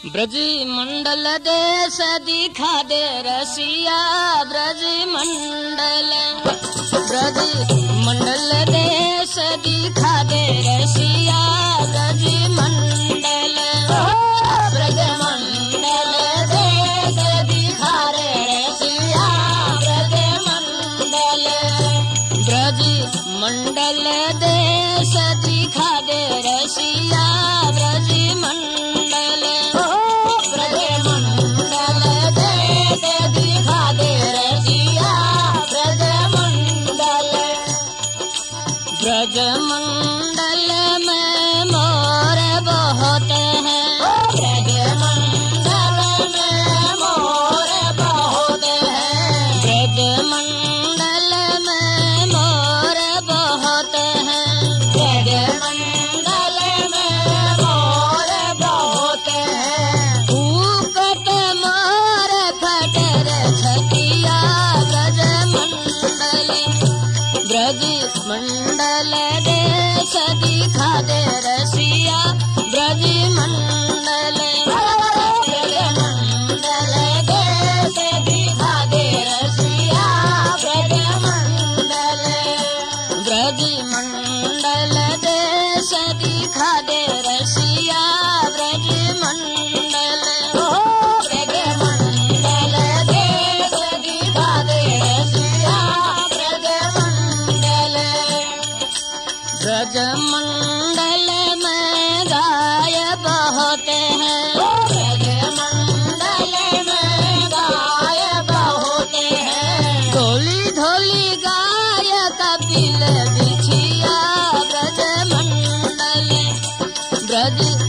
ब्रज मंडल देश दिखा दे रसिया ब्रज मंडल देश दिखा दे रसिया ब्रज मंडल देश दिखा रे रसिया ब्रज मंडल देश दिखा दे रसिया ब्रज मंडल दिखा दे रसिया ब्रज मंडल में मोर बहुत है ब्रज मंडल में मोर बहुत है ब्रज मंडल में मोर बहुत है ब्रज मंडल में मोर बहुत है ऊकट मोर फटर छतिया ब्रज मंडल देश दिखा दे रसिया ब्रज मंडल देश दिखा दे रसिया ब्रज मंडल देश दिखा दे रसिया ब्रज मंडल देश दिखा दे रसिया ब्रज मंडल में गाय बहुत है ब्रज मंडल में गाय बहुत है धोली धोली गाय कपिल बिछिया ब्रज